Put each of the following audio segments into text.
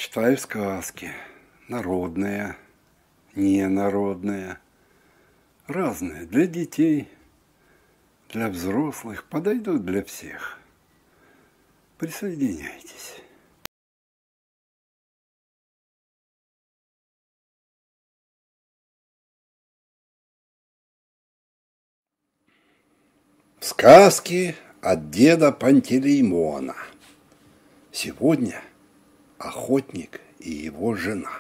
Читаю сказки. Народные, ненародные. Разные. Для детей, для взрослых. Подойдут для всех. Присоединяйтесь. Сказки от деда Пантелеймона. Сегодня охотник и его жена.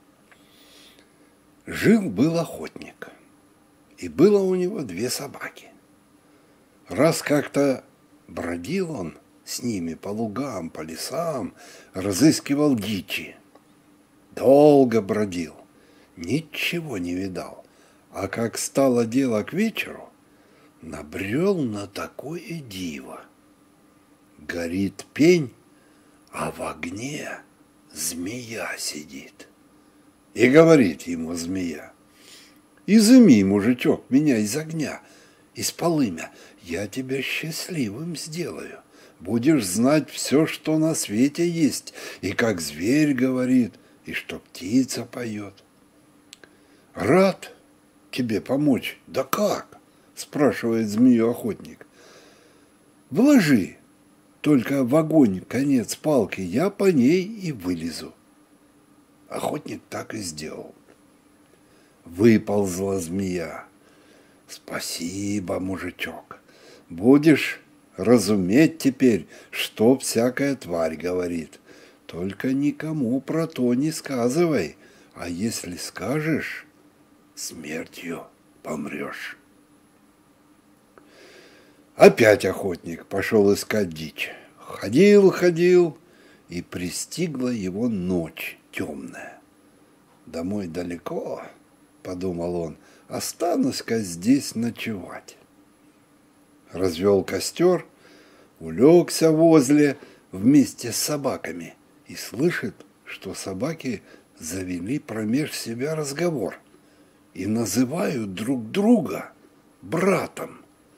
Жил-был охотник, и было у него 2 собаки. Раз как-то бродил он с ними по лугам, по лесам, разыскивал дичи. Долго бродил, ничего не видал, а как стало дело к вечеру, набрел на такое диво. Горит пень, а в огне змея сидит. И говорит ему змея: изыми, мужичок, меня из огня, из полымя, я тебя счастливым сделаю. Будешь знать все, что на свете есть, и как зверь говорит, и что птица поет. Рад тебе помочь. Да как? Спрашивает змею охотник. Вложи только в огонь конец палки, я по ней и вылезу. Охотник так и сделал. Выползла змея. Спасибо, мужичок. Будешь разуметь теперь, что всякая тварь говорит. Только никому про то не сказывай, а если скажешь, смертью помрешь. Опять охотник пошел искать дичь. Ходил, и пристигла его ночь темная. Домой далеко, подумал он, останусь-ка здесь ночевать. Развел костер, улегся возле вместе с собаками и слышит, что собаки завели промеж себя разговор и называют друг друга братом.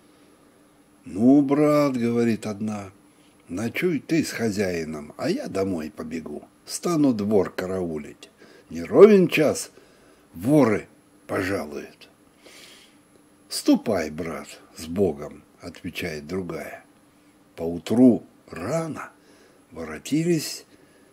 «Ну, брат, — говорит одна, — ночуй ты с хозяином, а я домой побегу, стану двор караулить. Не ровен час воры пожалуют». «Ступай, брат, с Богом, — отвечает другая». Поутру рано воротилась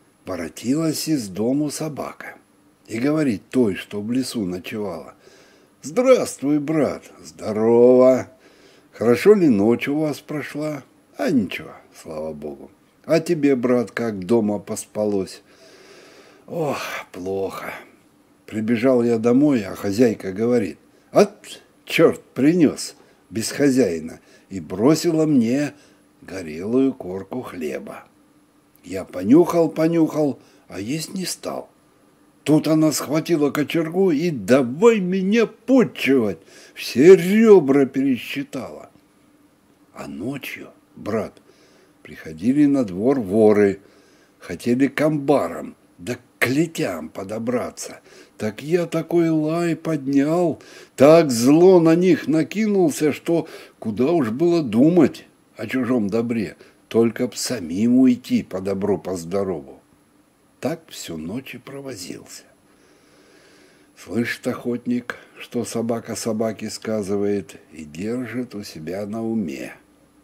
из дому собака и говорит той, что в лесу ночевала: «Здравствуй, брат». «Здорово. Хорошо ли ночь у вас прошла?» «А ничего, слава Богу. А тебе, брат, как дома поспалось?» «Ох, плохо. Прибежал я домой, а хозяйка говорит: от черт принес без хозяина, и бросила мне горелую корку хлеба. Я понюхал, а есть не стал. Тут она схватила кочергу и давай меня почивать, все ребра пересчитала. А ночью, брат, приходили на двор воры, хотели к амбарам, да к клетям подобраться. Так я такой лай поднял, так зло на них накинулся, что куда уж было думать о чужом добре, только б самим уйти по добру, по здорову. Так всю ночь и провозился. Слышит охотник, что собака собаке сказывает, и держит у себя на уме.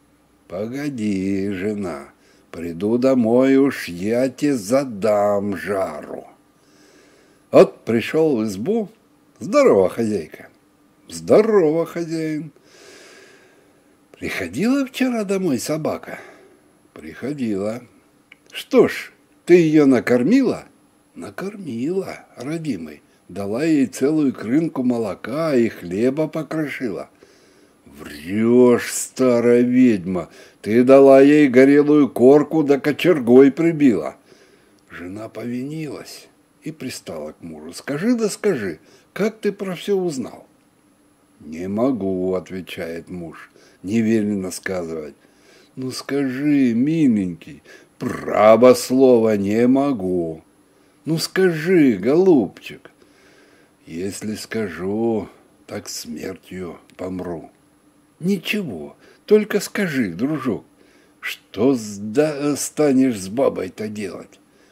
«Погоди, жена, приду домой, уж я тебе задам жару». Вот пришел в избу. «Здорово, хозяйка». «Здорово, хозяин». «Приходила вчера домой собака?» «Приходила». «Что ж, ты ее накормила?» «Накормила, родимый. Дала ей целую крынку молока и хлеба покрошила». «Врешь, старая ведьма, ты дала ей горелую корку да кочергой прибила». Жена повинилась и пристала к мужу. «Скажи да скажи, как ты про все узнал?» «Не могу, — отвечает муж, — не велено сказывать». «Ну скажи, миленький». «Право слова не могу». «Ну скажи, голубчик». «Если скажу, так смертью помру». «Ничего, только скажи, дружок, что станешь с бабой-то делать?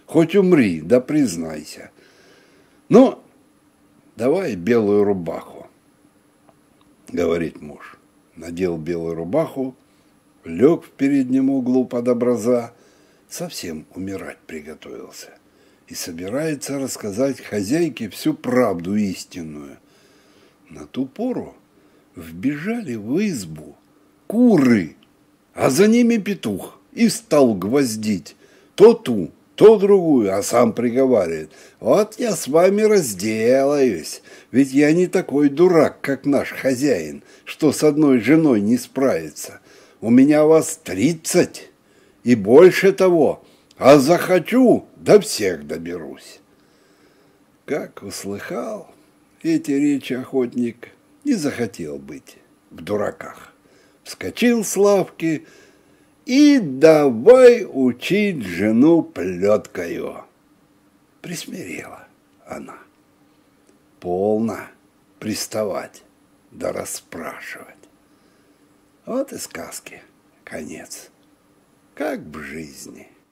хоть умри, да признайся. Ну, давай белую рубаху, говорит муж. Надел белую рубаху, лег в переднем углу под образа, совсем умирать приготовился и собирается рассказать хозяйке всю правду истинную. На ту пору вбежали в избу куры, а за ними петух, и стал гвоздить то ту, то другую, а сам приговаривает: вот я с вами разделаюсь, ведь я не такой дурак, как наш хозяин, что с одной женой не справится. У меня вас 30 и больше того, а захочу, до всех доберусь. Как услыхал эти речи охотник, не захотел быть в дураках. Вскочил с лавки и давай учить жену плеткою. Присмирела она. Полно приставать да расспрашивать. Вот и сказки конец, как в жизни.